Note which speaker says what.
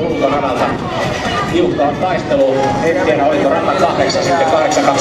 Speaker 1: ulkoradalta. Tiukka on taistelu. En tiedä oliko rata 8 sitten 8